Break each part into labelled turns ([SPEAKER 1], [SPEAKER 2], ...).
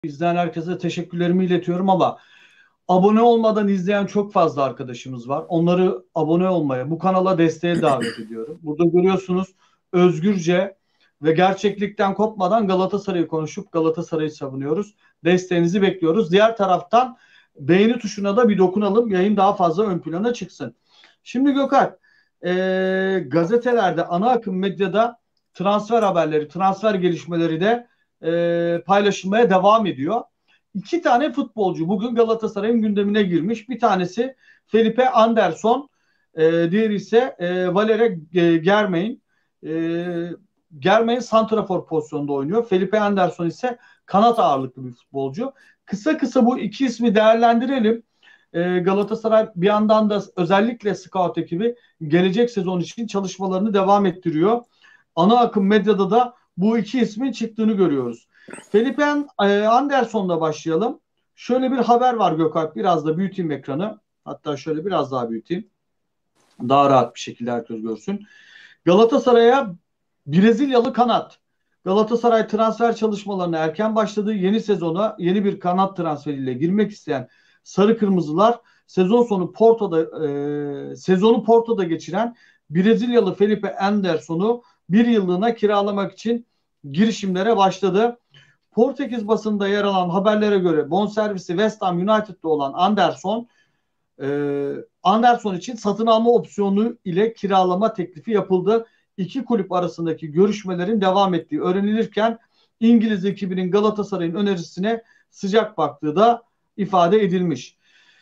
[SPEAKER 1] İzleyen herkese teşekkürlerimi iletiyorum ama abone olmadan izleyen çok fazla arkadaşımız var. Onları abone olmaya, bu kanala desteğe davet ediyorum. Burada görüyorsunuz, özgürce ve gerçeklikten kopmadan Galatasaray'ı konuşup Galatasaray'ı savunuyoruz. Desteğinizi bekliyoruz. Diğer taraftan beğeni tuşuna da bir dokunalım. Yayın daha fazla ön plana çıksın. Şimdi Gökhan, gazetelerde, ana akım medyada transfer haberleri, transfer gelişmeleri de paylaşılmaya devam ediyor. İki tane futbolcu bugün Galatasaray'ın gündemine girmiş. Bir tanesi Felipe Anderson, diğeri ise Valere Germain. Germain santrafor pozisyonunda oynuyor. Felipe Anderson ise kanat ağırlıklı bir futbolcu. Kısa kısa bu iki ismi değerlendirelim. Galatasaray bir yandan da özellikle scout ekibi gelecek sezon için çalışmalarını devam ettiriyor. Ana akım medyada da bu iki ismin çıktığını görüyoruz. Felipe Anderson'la başlayalım. Şöyle bir haber var Gökalp. Biraz da büyüteyim ekranı. Hatta şöyle biraz daha büyüteyim. Daha rahat bir şekilde herkes görsün. Galatasaray'a Brezilyalı kanat. Galatasaray transfer çalışmalarına erken başladı. Yeni sezona yeni bir kanat transferiyle girmek isteyen Sarı Kırmızılar sezonu Porto'da geçiren Brezilyalı Felipe Anderson'u bir yıllığına kiralamak için girişimlere başladı. Portekiz basında yer alan haberlere göre bonservisi West Ham United'da olan Anderson için satın alma opsiyonu ile kiralama teklifi yapıldı. İki kulüp arasındaki görüşmelerin devam ettiği öğrenilirken İngiliz ekibinin Galatasaray'ın önerisine sıcak baktığı da ifade edilmiş.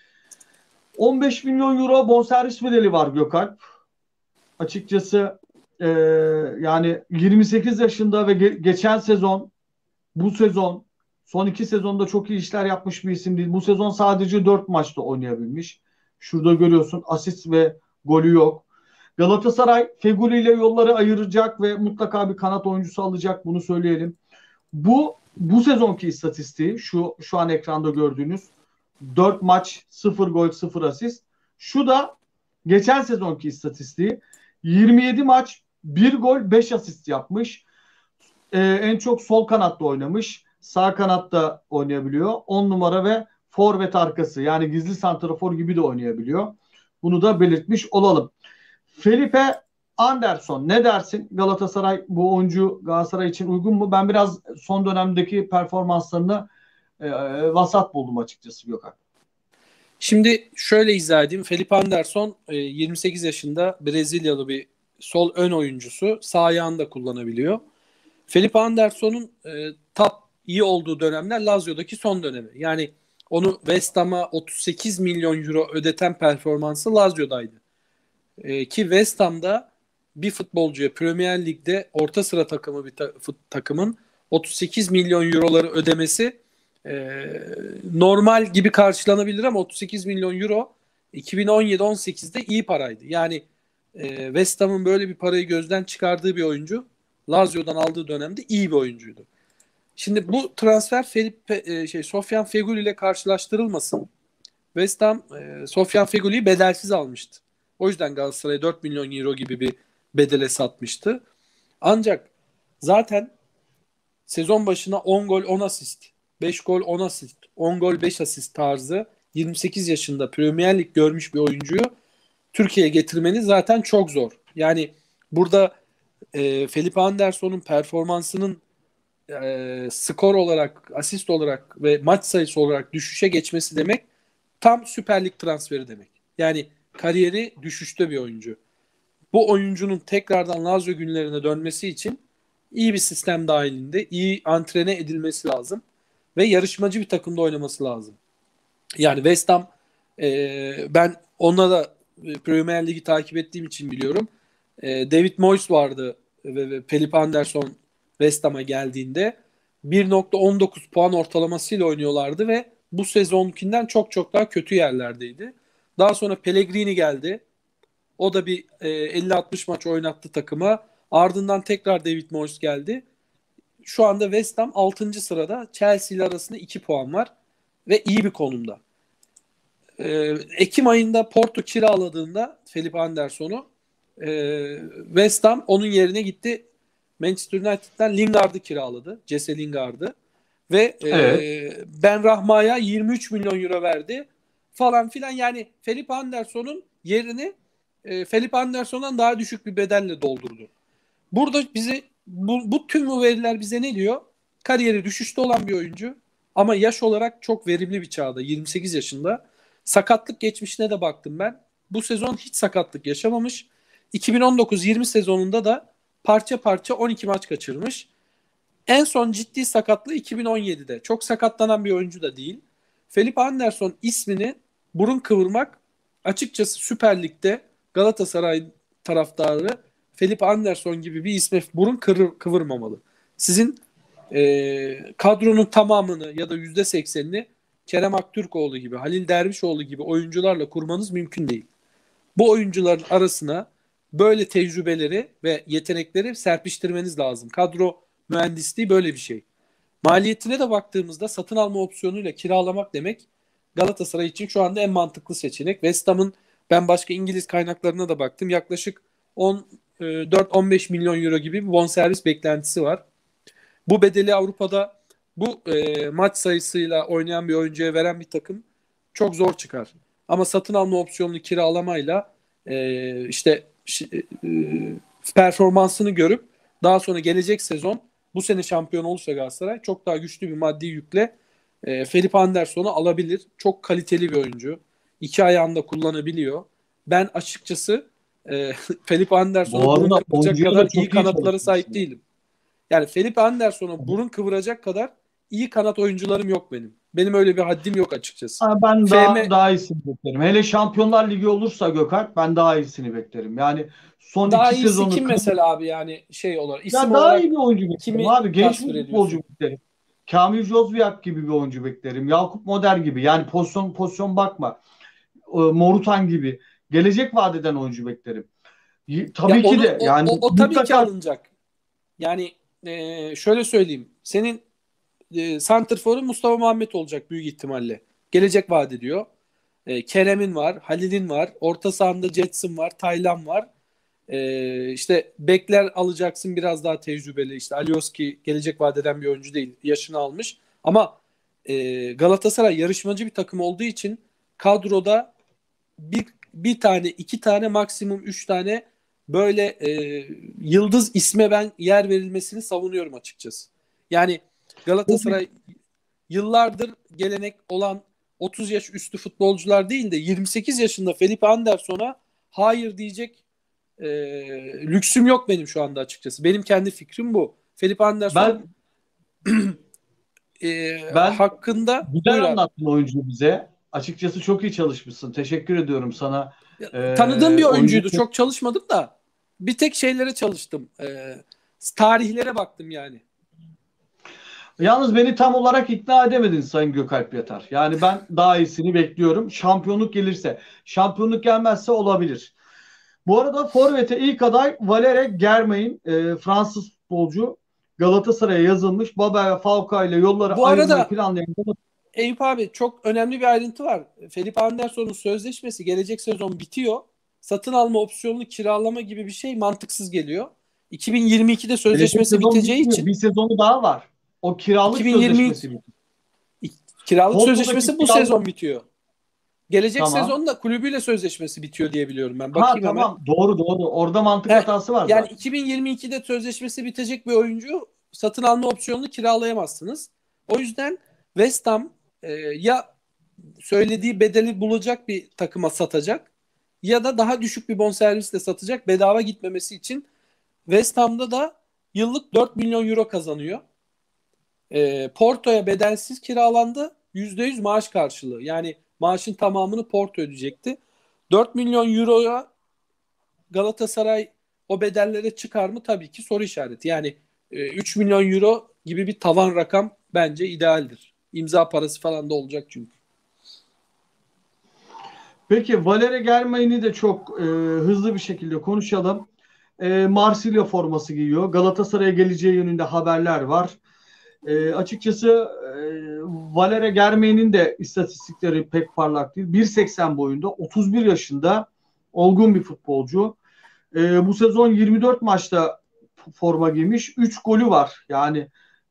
[SPEAKER 1] 15 milyon euro bonservis bedeli var Gökalp. Açıkçası e, yani 28 yaşında ve geçen sezon, bu sezon, son iki sezonda çok iyi işler yapmış bir isim değil. Bu sezon sadece 4 maçta oynayabilmiş. Şurada görüyorsun, asist ve golü yok. Galatasaray Feguli ile yolları ayıracak ve mutlaka bir kanat oyuncusu alacak, bunu söyleyelim. Bu sezonki istatistiği şu an ekranda gördüğünüz 4 maç 0 gol 0 asist. Şu da geçen sezonki istatistiği 27 maç 1 gol 5 asist yapmış. En çok sol kanatta oynamış. Sağ kanatta oynayabiliyor. 10 numara ve forvet arkası, yani gizli santrafor gibi de oynayabiliyor. Bunu da belirtmiş olalım. Felipe Anderson, ne dersin? Galatasaray bu oyuncu Galatasaray için uygun mu? Ben biraz son dönemdeki performanslarını vasat buldum açıkçası Gökhan.
[SPEAKER 2] Şimdi şöyle izah edeyim. Felipe Anderson 28 yaşında Brezilyalı bir sol ön oyuncusu. Sağ ayağını da kullanabiliyor. Felipe Anderson'un top iyi olduğu dönemler Lazio'daki son dönemi. Yani onu West Ham'a 38 milyon euro ödeten performansı Lazio'daydı. Ki West Ham'da bir futbolcuya Premier Lig'de orta sıra takımı bir takımın 38 milyon euroları ödemesi normal gibi karşılanabilir ama 38 milyon euro 2017-18'de iyi paraydı. Yani West Ham'ın böyle bir parayı gözden çıkardığı bir oyuncu Lazio'dan aldığı dönemde iyi bir oyuncuydu. Şimdi bu transfer Sofyan Feguli ile karşılaştırılmasın. West Ham Sofyan Feguli'yi bedelsiz almıştı. O yüzden Galatasaray'a 4 milyon euro gibi bir bedele satmıştı. Ancak zaten sezon başına 10 gol 10 asist, 5 gol 10 asist, 10 gol 5 asist tarzı 28 yaşında Premier Lig görmüş bir oyuncuyu Türkiye'ye getirmeniz zaten çok zor. Yani burada Felipe Anderson'un performansının skor olarak, asist olarak ve maç sayısı olarak düşüşe geçmesi demek tam Süper Lig transferi demek. Yani kariyeri düşüşte bir oyuncu. Bu oyuncunun tekrardan Lazio günlerine dönmesi için iyi bir sistem dahilinde iyi antrene edilmesi lazım ve yarışmacı bir takımda oynaması lazım. Yani West Ham ben onunla da Premier Lig'i takip ettiğim için biliyorum. David Moyes vardı ve Felipe Anderson West Ham'a geldiğinde 1.19 puan ortalamasıyla oynuyorlardı ve bu sezonkinden çok çok daha kötü yerlerdeydi. Daha sonra Pellegrini geldi. O da bir 50-60 maç oynattı takıma. Ardından tekrar David Moyes geldi. Şu anda West Ham 6. sırada. Chelsea ile arasında 2 puan var. Ve iyi bir konumda. Ekim ayında Porto kiraladığında Felipe Anderson'u West Ham onun yerine gitti. Manchester United'dan Lingard'ı kiraladı. Jesse Lingard'ı. Ve
[SPEAKER 1] Evet.
[SPEAKER 2] Ben Rahma'ya 23 milyon euro verdi falan filan. Yani Felipe Anderson'un yerini Felipe Anderson'dan daha düşük bir bedelle doldurdu. Burada bizi bu tüm bu veriler bize ne diyor? Kariyeri düşüşte olan bir oyuncu ama yaş olarak çok verimli bir çağda, 28 yaşında. Sakatlık geçmişine de baktım ben. Bu sezon hiç sakatlık yaşamamış. 2019-20 sezonunda da parça parça 12 maç kaçırmış. En son ciddi sakatlığı 2017'de. Çok sakatlanan bir oyuncu da değil. Felipe Anderson ismini burun kıvırmak, açıkçası Süper Lig'de Galatasaray taraftarı Felipe Anderson gibi bir isme burun kıvırmamalı. Sizin kadronun tamamını ya da %80'ini Kerem Aktürkoğlu gibi, Halil Dervişoğlu gibi oyuncularla kurmanız mümkün değil. Bu oyuncuların arasına böyle tecrübeleri ve yetenekleri serpiştirmeniz lazım. Kadro mühendisliği böyle bir şey. Maliyetine de baktığımızda satın alma opsiyonuyla kiralamak demek Galatasaray için şu anda en mantıklı seçenek. West Ham'ın, ben başka İngiliz kaynaklarına da baktım, yaklaşık 14-15 milyon euro gibi bir bonservis beklentisi var. Bu bedeli Avrupa'da bu maç sayısıyla oynayan bir oyuncuya veren bir takım çok zor çıkar. Ama satın alma opsiyonlu kiralamayla işte performansını görüp daha sonra gelecek sezon, bu sene şampiyon olursa Galatasaray, çok daha güçlü bir maddi yükle Felipe Anderson'u alabilir. Çok kaliteli bir oyuncu. İki ayağında kullanabiliyor. Ben açıkçası Felipe Anderson'a
[SPEAKER 1] Bu
[SPEAKER 2] burun
[SPEAKER 1] arada
[SPEAKER 2] kıvıracak
[SPEAKER 1] oyuncuya da
[SPEAKER 2] kadar iyi
[SPEAKER 1] çok iyi
[SPEAKER 2] kanatlara sahip
[SPEAKER 1] çalışmışsın.
[SPEAKER 2] değilim. Yani Felipe Anderson'a burun kıvıracak kadar iyi kanat oyuncularım yok benim. Benim öyle bir haddim yok açıkçası.
[SPEAKER 1] Ha, ben
[SPEAKER 2] FM
[SPEAKER 1] daha iyisini beklerim. Hele Şampiyonlar Ligi olursa Gökalp, ben daha iyisini beklerim. Yani son
[SPEAKER 2] daha
[SPEAKER 1] iki
[SPEAKER 2] iyisi
[SPEAKER 1] sezonu
[SPEAKER 2] kim mesela abi, yani şey olarak, isim
[SPEAKER 1] ya daha iyi
[SPEAKER 2] olarak
[SPEAKER 1] bir oyuncu beklerim
[SPEAKER 2] kimi
[SPEAKER 1] abi. Genç
[SPEAKER 2] tasvir
[SPEAKER 1] bir futbolcu
[SPEAKER 2] ediyorsun?
[SPEAKER 1] beklerim. Kamil Jozviak gibi bir oyuncu beklerim. Yakup Moder gibi. Yani pozisyon bakma. Morutan gibi. Gelecek vadeden oyuncu beklerim.
[SPEAKER 2] Ya
[SPEAKER 1] Tabii ki
[SPEAKER 2] onu
[SPEAKER 1] de yani
[SPEAKER 2] o tabii ki
[SPEAKER 1] mutlaka
[SPEAKER 2] alınacak. Yani şöyle söyleyeyim. Senin santrforun Mustafa Muhammed olacak büyük ihtimalle. Gelecek vaat ediyor. Kerem'in var, Halil'in var, orta sahanda Jetson var, Taylan var. İşte bekler alacaksın biraz daha tecrübeli. İşte Alioski gelecek vaat eden bir oyuncu değil. Yaşını almış. Ama Galatasaray yarışmacı bir takım olduğu için kadroda bir tane, iki tane, maksimum üç tane böyle yıldız isme ben yer verilmesini savunuyorum açıkçası. Yani Galatasaray yıllardır gelenek olan 30 yaş üstü futbolcular değil de 28 yaşında Felipe Anderson'a hayır diyecek e, lüksüm yok benim şu anda açıkçası. Benim kendi fikrim bu. Felipe Anderson
[SPEAKER 1] ben ben
[SPEAKER 2] hakkında
[SPEAKER 1] güzel
[SPEAKER 2] buyur abi.
[SPEAKER 1] anlattın oyuncuyu bize. Açıkçası çok iyi çalışmışsın. Teşekkür ediyorum sana.
[SPEAKER 2] Tanıdığım bir
[SPEAKER 1] Oyuncu
[SPEAKER 2] oyuncuydu. Çok çalışmadım da bir tek şeylere çalıştım. Tarihlere baktım yani.
[SPEAKER 1] Yalnız beni tam olarak ikna edemedin Sayın Gökalp Yatar. Yani ben daha iyisini bekliyorum. Şampiyonluk gelirse. Şampiyonluk gelmezse olabilir. Bu arada Forvet'e ilk aday Valere Germain, Fransız futbolcu. Galatasaray'a yazılmış. Babel ve Falcao ile yolları
[SPEAKER 2] Bu
[SPEAKER 1] ayırmayı
[SPEAKER 2] arada
[SPEAKER 1] planlayan.
[SPEAKER 2] Eyüp abi, çok önemli bir ayrıntı var. Felipe Anderson'un sözleşmesi gelecek sezon bitiyor. Satın alma opsiyonlu kiralama gibi bir şey mantıksız geliyor. 2022'de
[SPEAKER 1] Gelecek
[SPEAKER 2] sözleşmesi
[SPEAKER 1] sezon
[SPEAKER 2] biteceği
[SPEAKER 1] bitmiyor.
[SPEAKER 2] için
[SPEAKER 1] Bir sezonu daha var. O kiralık
[SPEAKER 2] 2020
[SPEAKER 1] sözleşmesi bitiyor.
[SPEAKER 2] kiralık
[SPEAKER 1] Porto'daki
[SPEAKER 2] sözleşmesi bu
[SPEAKER 1] kiralık
[SPEAKER 2] sezon bitiyor. Gelecek
[SPEAKER 1] tamam.
[SPEAKER 2] sezon da kulübüyle sözleşmesi bitiyor diye biliyorum ben.
[SPEAKER 1] Ha
[SPEAKER 2] Bakayım hemen.
[SPEAKER 1] tamam. Doğru doğru. Orada mantık
[SPEAKER 2] He,
[SPEAKER 1] hatası var
[SPEAKER 2] yani
[SPEAKER 1] zaten.
[SPEAKER 2] 2022'de sözleşmesi bitecek bir oyuncu satın alma opsiyonunu kiralayamazsınız. O yüzden West Ham ya söylediği bedeli bulacak bir takıma satacak ya da daha düşük bir bonservisle satacak, bedava gitmemesi için. West Ham'da da yıllık 4 milyon euro kazanıyor. Porto'ya bedelsiz kiralandı. %100 maaş karşılığı. Yani maaşın tamamını Porto ödeyecekti. 4 milyon euroya Galatasaray o bedellere çıkar mı? Tabii ki soru işareti. Yani 3 milyon euro gibi bir tavan rakam bence idealdir. İmza parası falan da olacak çünkü.
[SPEAKER 1] Peki Valere Germain'i de çok hızlı bir şekilde konuşalım. Marsilya forması giyiyor. Galatasaray'a geleceği yönünde haberler var. Açıkçası Valere Germain'in de istatistikleri pek parlak değil. 1.80 boyunda, 31 yaşında, olgun bir futbolcu. Bu sezon 24 maçta forma giymiş. 3 golü var. Yani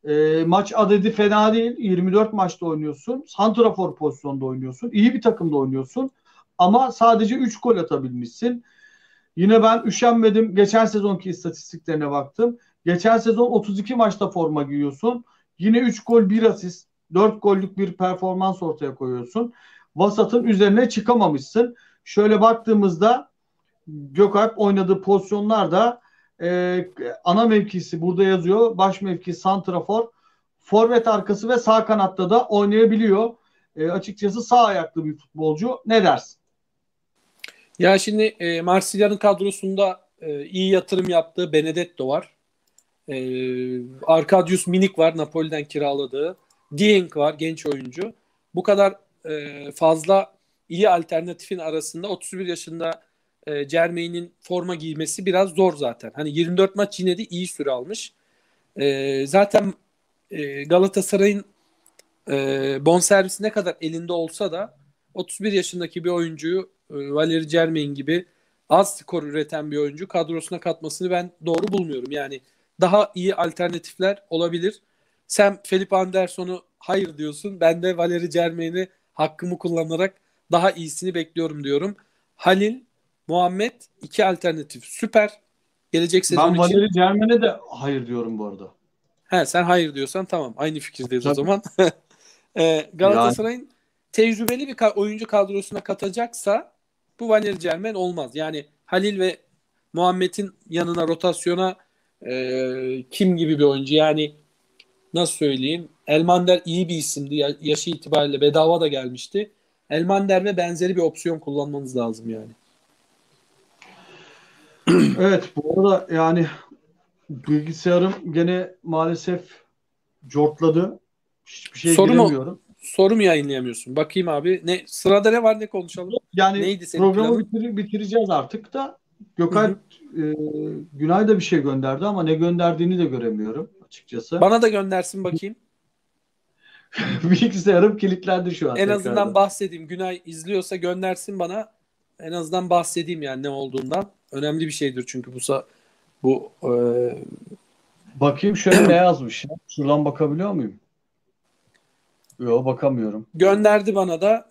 [SPEAKER 1] Maç adedi fena değil. 24 maçta oynuyorsun. Santrafor pozisyonda oynuyorsun. İyi bir takımda oynuyorsun. Ama sadece 3 gol atabilmişsin. Yine ben üşenmedim. Geçen sezonki istatistiklerine baktım. Geçen sezon 32 maçta forma giyiyorsun. Yine 3 gol 1 asist. 4 gollük bir performans ortaya koyuyorsun. Vasat'ın üzerine çıkamamışsın. Şöyle baktığımızda Gökalp oynadığı pozisyonlarda ana mevkisi burada yazıyor. Baş mevkisi santrafor. Forvet arkası ve sağ kanatta da oynayabiliyor. Açıkçası sağ ayaklı bir futbolcu. Ne dersin?
[SPEAKER 2] Ya şimdi Marsilya'nın kadrosunda iyi yatırım yaptığı Benedetto var. Arkadiusz Milik var, Napoli'den kiraladığı. Dieng var, genç oyuncu. Bu kadar fazla iyi alternatifin arasında 31 yaşında Cermey'nin forma giymesi biraz zor zaten. Hani 24 maç yine de iyi süre almış. Zaten Galatasaray'ın bonservisi ne kadar elinde olsa da 31 yaşındaki bir oyuncuyu Valeri Germain gibi az skor üreten bir oyuncu kadrosuna katmasını ben doğru bulmuyorum. Yani daha iyi alternatifler olabilir. Sen Felipe Anderson'u hayır diyorsun. Ben de Valeri Germain'i hakkımı kullanarak daha iyisini bekliyorum diyorum. Halil, Muhammed iki alternatif. Süper. Gelecek sezon
[SPEAKER 1] Ben
[SPEAKER 2] için.
[SPEAKER 1] Valeri Germen'e de hayır diyorum bu arada.
[SPEAKER 2] He, sen hayır diyorsan tamam. Aynı fikirdeyiz o
[SPEAKER 1] Tabii.
[SPEAKER 2] zaman.
[SPEAKER 1] Yani
[SPEAKER 2] Galatasaray'ın tecrübeli bir oyuncu kadrosuna katacaksa bu Valerian Germain olmaz. Yani Halil ve Muhammed'in yanına rotasyona kim gibi bir oyuncu? Yani nasıl söyleyeyim? Elmander iyi bir isimdi. Yaşı itibariyle bedava da gelmişti. Elmander ve benzeri bir opsiyon kullanmanız lazım yani.
[SPEAKER 1] evet, bu arada yani bilgisayarım gene maalesef cortladı. Hiçbir şeye
[SPEAKER 2] Soru mu
[SPEAKER 1] giremiyorum.
[SPEAKER 2] soru mu yayınlayamıyorsun? Bakayım abi. Ne sırada ne var, ne konuşalım?
[SPEAKER 1] Yani
[SPEAKER 2] Neydi senin
[SPEAKER 1] programı
[SPEAKER 2] planın?
[SPEAKER 1] bitireceğiz artık da.
[SPEAKER 2] Hı hı.
[SPEAKER 1] Gökalp Günay da bir şey gönderdi ama ne gönderdiğini de göremiyorum açıkçası.
[SPEAKER 2] Bana da göndersin bakayım.
[SPEAKER 1] Bilgisayarım kilitlendi şu an
[SPEAKER 2] En azından
[SPEAKER 1] tekrardan.
[SPEAKER 2] bahsedeyim. Günay izliyorsa göndersin bana. En azından bahsedeyim yani ne olduğundan. Önemli bir şeydir çünkü bu
[SPEAKER 1] Bakayım şöyle ne yazmış ya. Şuradan bakabiliyor muyum? Yok, bakamıyorum.
[SPEAKER 2] gönderdi bana da.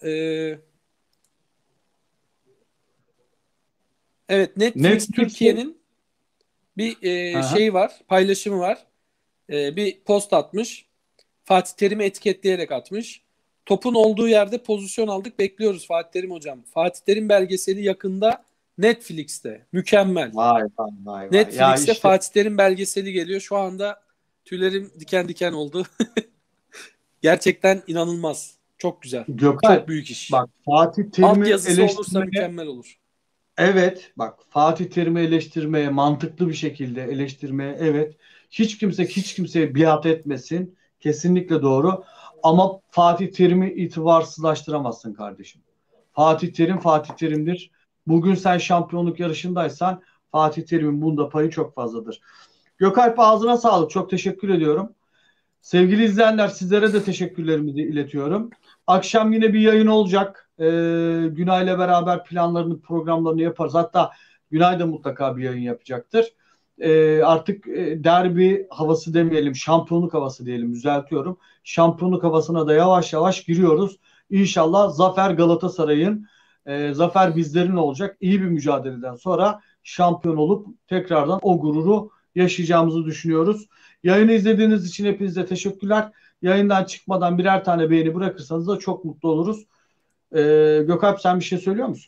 [SPEAKER 2] Evet, Netflix
[SPEAKER 1] Netflix'te
[SPEAKER 2] Türkiye'nin bir
[SPEAKER 1] aha,
[SPEAKER 2] şeyi var, paylaşımı var. Bir post atmış. Fatih Terim'i etiketleyerek atmış. Topun olduğu yerde pozisyon aldık, bekliyoruz Fatih Terim hocam. Fatih Terim belgeseli yakında Netflix'te. Mükemmel.
[SPEAKER 1] vay vay vay vay. Ya
[SPEAKER 2] Netflix'te
[SPEAKER 1] işte
[SPEAKER 2] Fatih Terim belgeseli geliyor. Şu anda tüylerim diken diken oldu. Gerçekten inanılmaz. Çok güzel.
[SPEAKER 1] Gökalp,
[SPEAKER 2] Çok büyük iş.
[SPEAKER 1] bak Fatih Terim'i
[SPEAKER 2] Altyazısı olursa
[SPEAKER 1] eleştirmeye,
[SPEAKER 2] mükemmel olur.
[SPEAKER 1] evet, bak Fatih Terim'i eleştirmeye, mantıklı bir şekilde eleştirmeye, evet, hiç kimseye biat etmesin, kesinlikle doğru, ama Fatih Terim'i itibarsızlaştıramazsın kardeşim. Fatih Terim Fatih Terim'dir. Bugün sen şampiyonluk yarışındaysan Fatih Terim'in bunda payı çok fazladır. Gökalp, ağzına sağlık, çok teşekkür ediyorum. Sevgili izleyenler, sizlere de teşekkürlerimizi iletiyorum. Akşam yine bir yayın olacak. Günay'la beraber planlarını, programlarını yaparız. Hatta Günay da mutlaka bir yayın yapacaktır. Artık derbi havası demeyelim, şampiyonluk havası diyelim, düzeltiyorum. Şampiyonluk havasına da yavaş yavaş giriyoruz. İnşallah zafer Galatasaray'ın, zafer bizlerin olacak. İyi bir mücadeleden sonra şampiyon olup tekrardan o gururu yaşayacağımızı düşünüyoruz. Yayını izlediğiniz için hepinize teşekkürler. Yayından çıkmadan birer tane beğeni bırakırsanız da çok mutlu oluruz. Gökalp, sen bir şey söylüyor musun?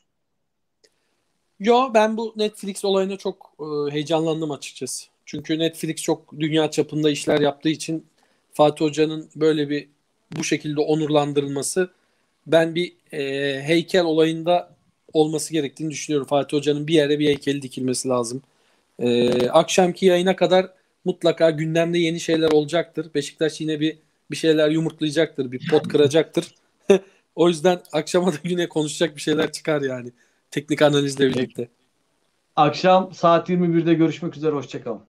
[SPEAKER 2] Yo, ben bu Netflix olayına çok heyecanlandım açıkçası. Çünkü Netflix çok dünya çapında işler yaptığı için Fatih Hoca'nın böyle bu şekilde onurlandırılması, ben bir heykel olayında olması gerektiğini düşünüyorum. Fatih Hoca'nın bir yere bir heykeli dikilmesi lazım. Akşamki yayına kadar mutlaka gündemde yeni şeyler olacaktır. Beşiktaş yine bir şeyler yumurtlayacaktır, bir pot kıracaktır. O yüzden akşama da yine konuşacak bir şeyler çıkar yani. Teknik analizle
[SPEAKER 1] Peki.
[SPEAKER 2] birlikte.
[SPEAKER 1] Akşam saat 21'de görüşmek üzere. Hoşçakalın.